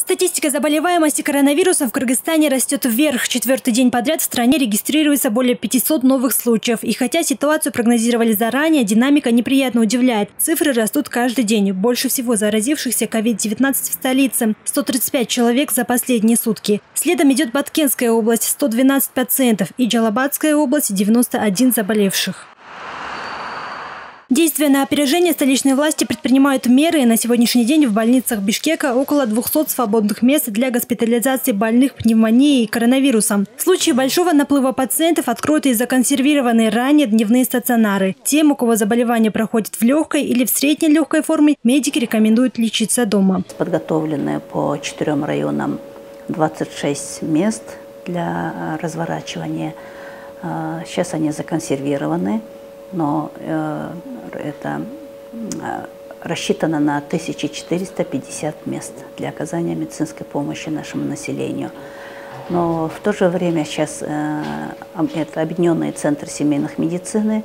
Статистика заболеваемости коронавирусом в Кыргызстане растет вверх. Четвертый день подряд в стране регистрируется более 500 новых случаев. И хотя ситуацию прогнозировали заранее, динамика неприятно удивляет. Цифры растут каждый день. Больше всего заразившихся COVID-19 в столице – 135 человек за последние сутки. Следом идет Баткенская область – 112 пациентов и Джалабадская область – 91 заболевших. Действия на опережение столичные власти предпринимают меры. На сегодняшний день в больницах Бишкека около 200 свободных мест для госпитализации больных пневмонией и коронавирусом. В случае большого наплыва пациентов откроют и законсервированные ранее дневные стационары. Тем, у кого заболевание проходит в легкой или в средней легкой форме, медики рекомендуют лечиться дома. Подготовлены по 4 районам 26 мест для разворачивания. Сейчас они законсервированы. Но это рассчитано на 1450 мест для оказания медицинской помощи нашему населению. Но в то же время сейчас это объединенный центр семейных медицины.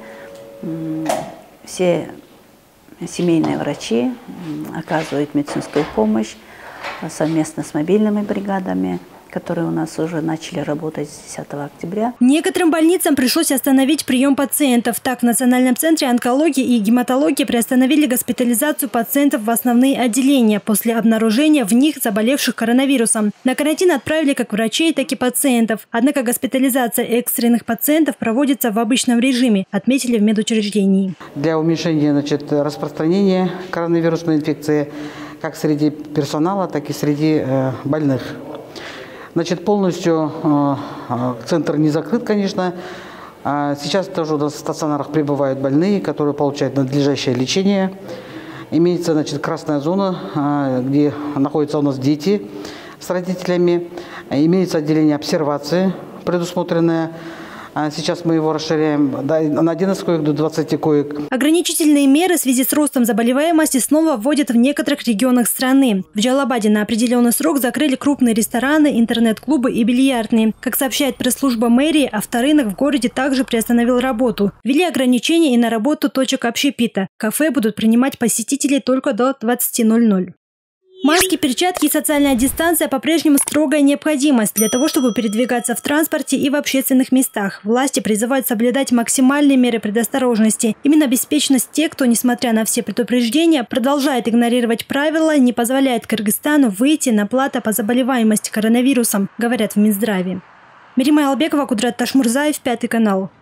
Все семейные врачи оказывают медицинскую помощь совместно с мобильными бригадами, которые у нас уже начали работать с 10 октября. Некоторым больницам пришлось остановить прием пациентов. Так, в Национальном центре онкологии и гематологии приостановили госпитализацию пациентов в основные отделения после обнаружения в них заболевших коронавирусом. На карантин отправили как врачей, так и пациентов. Однако госпитализация экстренных пациентов проводится в обычном режиме, отметили в медучреждении. Для уменьшения распространения коронавирусной инфекции как среди персонала, так и среди больных. Полностью центр не закрыт, конечно. Сейчас тоже в стационарах пребывают больные, которые получают надлежащее лечение. Имеется, красная зона, где находятся у нас дети с родителями. Имеется отделение обсервации, предусмотренное. Сейчас мы его расширяем на 11 коек до 20 коек. Ограничительные меры в связи с ростом заболеваемости снова вводят в некоторых регионах страны. В Джалабаде на определенный срок закрыли крупные рестораны, интернет-клубы и бильярдные. Как сообщает пресс-служба мэрии, авторынок в городе также приостановил работу. Ввели ограничения и на работу точек общепита. Кафе будут принимать посетителей только до 20:00. Маски, перчатки и социальная дистанция по-прежнему строгая необходимость для того, чтобы передвигаться в транспорте и в общественных местах. Власти призывают соблюдать максимальные меры предосторожности. Именно беспечность тех, кто, несмотря на все предупреждения, продолжает игнорировать правила, не позволяет Кыргызстану выйти на плато по заболеваемости коронавирусом, говорят в Минздраве. Мирима Албекова, Кудрат Ташмурзаев, 5 канал.